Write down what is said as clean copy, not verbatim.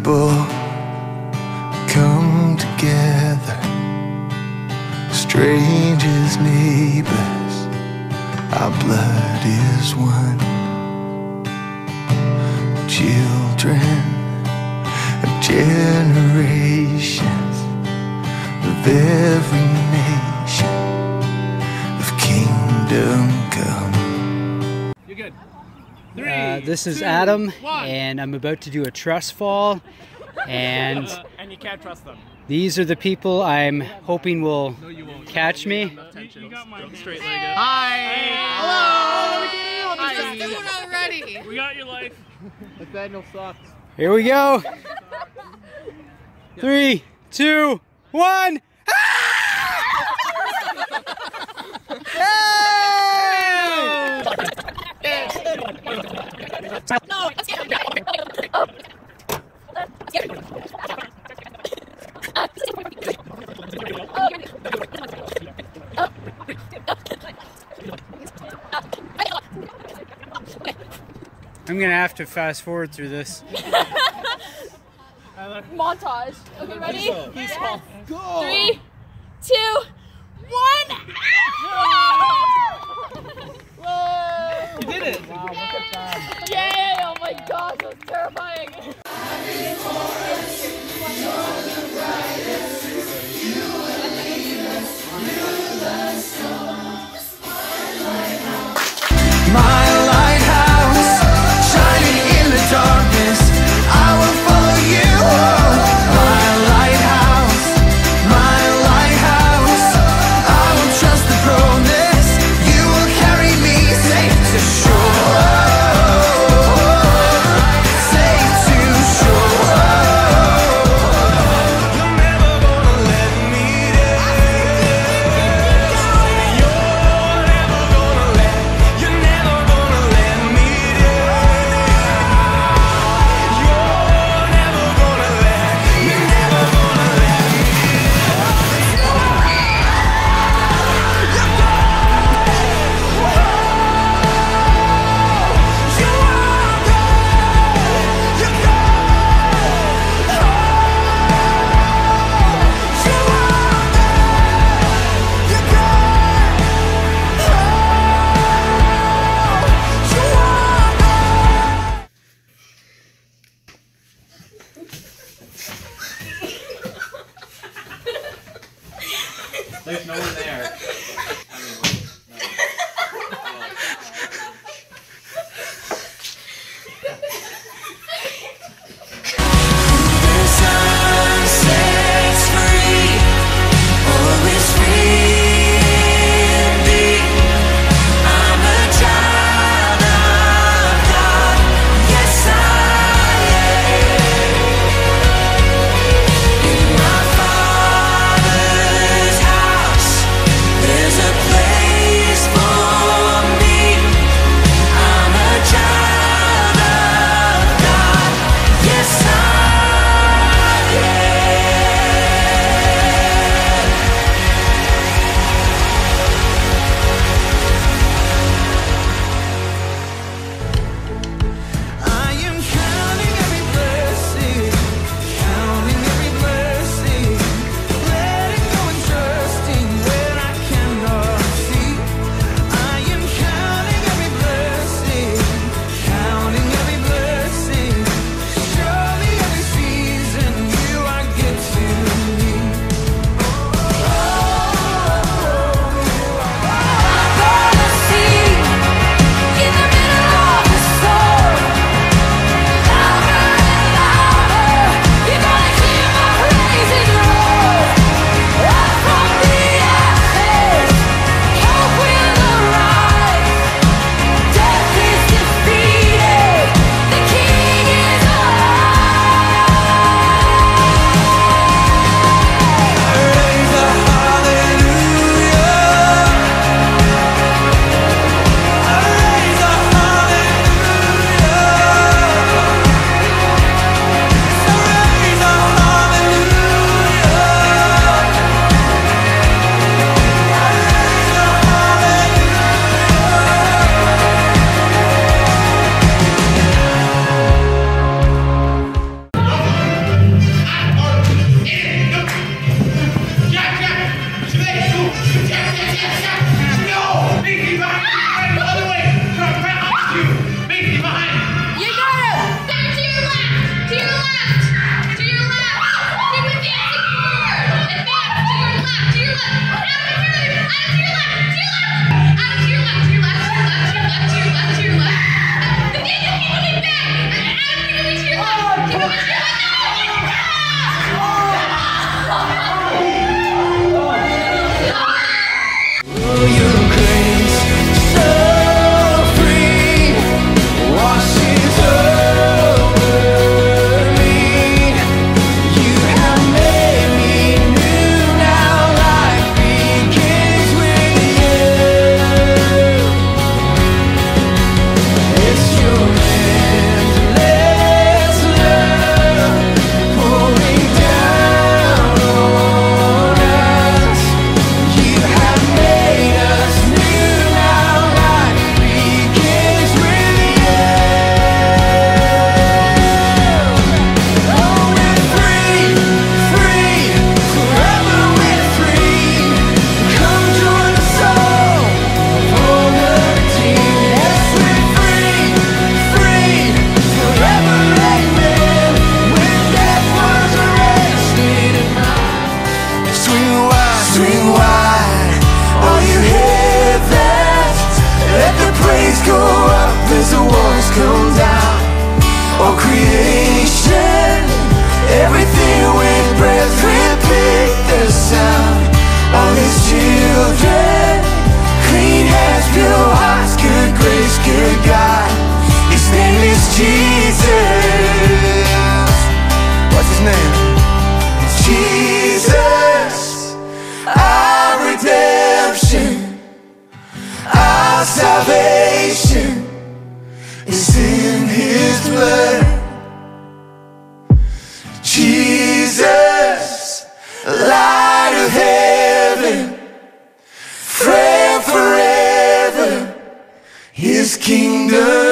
people come together, strangers, neighbors, our blood is one. Children of generations, of every nation, of kingdom come. You're good. This is Adam, and I'm about to do a trust fall, and you can't trust them. these are the people I'm hoping will catch me. You got my straight legged. Hi! Hello! Hi! Doing already. We got your life. Nathaniel sucks. Here we go. 3, 2, 1. I'm gonna have to fast forward through this. Montage. Okay, ready? Yeah. Go! 3, 2, 1. You did it! Wow, look at that. Yay! Oh my gosh, that was terrifying. My lighthouse, shining in the darkness, I will follow you. My lighthouse, I will trust the promise. You will carry me safe to shore. Safe to shore. You're never gonna let me down. You're never gonna let Jesus. What's his name? Jesus, our redemption, our salvation is in his blood. Jesus, light of heaven, friend forever, his kingdom